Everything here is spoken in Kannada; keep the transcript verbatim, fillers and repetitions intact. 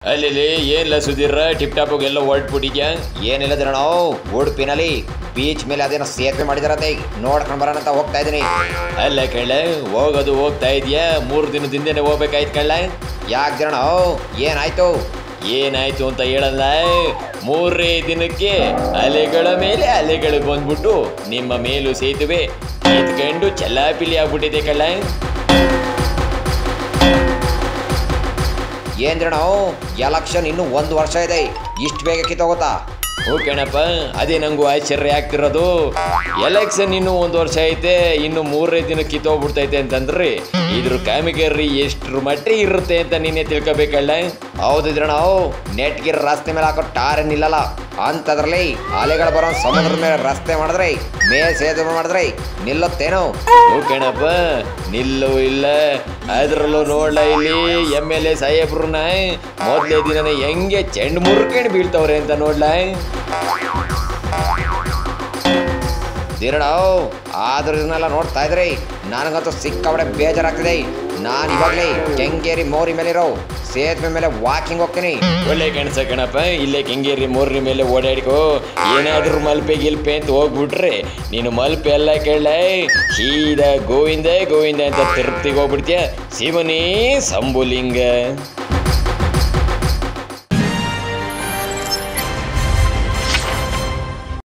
ಅಲ್ಲಿ ಏನಿಲ್ಲ ಸುಧೀರ ಟಿಪ್ ಟಾಪ್ ಎಲ್ಲ ಹೊರಟ್ಬಿಟ್ಟಿದ್ಯಾ? ಏನಿಲ್ಲದ್ರ ನಾವು ಉಡುಪಿನಲ್ಲಿ ಬೀಚ್ ಮೇಲೆ ಅದೇನೋ ಸೇತುವೆ ಮಾಡಿದಾರಂತೆ, ನೋಡ್ಕೊಂಡು ಬರೋಣ ಅಂತ ಹೋಗ್ತಾ ಇದೀನಿ. ಅಲ್ಲ ಕಳ್ಳ, ಹೋಗೋದು ಹೋಗ್ತಾ ಇದೆಯಾ? ಮೂರು ದಿನದಿಂದನೇ ಹೋಗ್ಬೇಕಾಯ್ತು ಕಳ್ಳ. ಯಾಕೆ ಜನ ಏನಾಯ್ತು? ಏನಾಯ್ತು ಅಂತ ಹೇಳಲ್ಲ, ಮೂರೇ ದಿನಕ್ಕೆ ಅಲೆಗಳ ಮೇಲೆ ಅಲೆಗಳು ಬಂದ್ಬಿಟ್ಟು ನಿಮ್ಮ ಮೇಲೂ ಸೇತುವೆ ಎತ್ಕೊಂಡು ಚಲ್ಲಾಪಿಲಿ ಆಗ್ಬಿಟ್ಟಿದೆ ಕಳ್ಳ. ಏನ್ ಜನ ಎಲೆಕ್ಷನ್ ಇನ್ನು ಒಂದು ವರ್ಷ ಇದೆ, ಇಷ್ಟು ಬೇಗ ಕಿತ್ತೋಗುತ್ತಾ? ಹೋ ಕಣಪ್ಪ, ಅದೇ ನಂಗೂ ಆಶ್ಚರ್ಯ ಆಗ್ತಿರೋದು. ಎಲೆಕ್ಷನ್ ಇನ್ನೂ ಒಂದು ವರ್ಷ ಐತೆ, ಇನ್ನು ಮೂರನೇ ದಿನ ಕಿತ್ತೋಗ್ಬಿಡ್ತೈತೆ ಅಂತಂದ್ರಿ ಇದ್ರ ಕಾಮಗಾರಿ ಎಷ್ಟ್ರ ಮಟ್ಟಿಗೆ ಇರುತ್ತೆ ಅಂತ ನೀನೇ ತಿಳ್ಕೊಬೇಕಲ್ಲ. ಹೌದಿದ್ರ ನಾವು ನೆಟ್ಗೆ ರಸ್ತೆ ಮೇಲೆ ಹಾಕೋ ಟಾರ್ ನಿಲ್ಲಲ್ಲ ಅಂತದ್ರಲ್ಲಿ ಅಲೆಗಳು ಬರೋ ಸಮುದ್ರದ ಮೇಲೆ ರಸ್ತೆ ಮಾಡಿದ್ರೆ ಮೇ ಸೇತುವೆ ಮಾಡಿದ್ರೆ ನಿಲ್ಲುತ್ತೇನೋ? ಹೋ ಕಣಪ್ಪ, ನಿಲ್ಲೂ ಇಲ್ಲ. ಅದ್ರಲ್ಲೂ ನೋಡ್ಲ ಇಲ್ಲಿ ಎಮ್ ಎಲ್ ಎ ಸಾಹೇಬ್ರನ್ನ ಮೊದಲೇ ದಿನನೇ ಹೆಂಗೆ ಚೆಂಡು ಮುರ್ಕೊಂಡು ಬೀಳ್ತವ್ರೆ ಅಂತ ನೋಡ್ಲ. ದಿರಣ ಆದ್ರ ಇದನ್ನೆಲ್ಲ ನೋಡ್ತಾ ಇದ್ರಿ ನನಗಂತೂ ಸಿಕ್ಕಾಬಡೆ ಬೇಜಾರಾಗ್ತಿದೆ. ನಾನು ಇವಾಗಲೇ ಕೆಂಗೇರಿ ಮೋರಿ ಮೇಲಿರೋ ಸೇತುವೆ ಮೇಲೆ ವಾಕಿಂಗ್ ಹೋಗ್ತೀನಿ. ಒಳ್ಳೆ ಕಣಸ ಕಣಪ್ಪ, ಇಲ್ಲೇ ಕೆಂಗೇರಿ ಮೋರಿ ಮೇಲೆ ಓಡಾಡಿಕೋ. ಏನಾದ್ರೂ ಮಲ್ಪೆ ಗಿಲ್ಪೆ ಅಂತ ಹೋಗ್ಬಿಟ್ರೆ ನೀನು ಮಲ್ಪೆ ಎಲ್ಲ ಕೇಳ ಸೀದಾ ಗೋವಿಂದ ಗೋವಿಂದ ಅಂತ ತಿರುಪ್ತಿಗೆ ಹೋಗ್ಬಿಡ್ತೀಯ. ಶಿವನೇ ಸಂಬುಲಿಂಗ.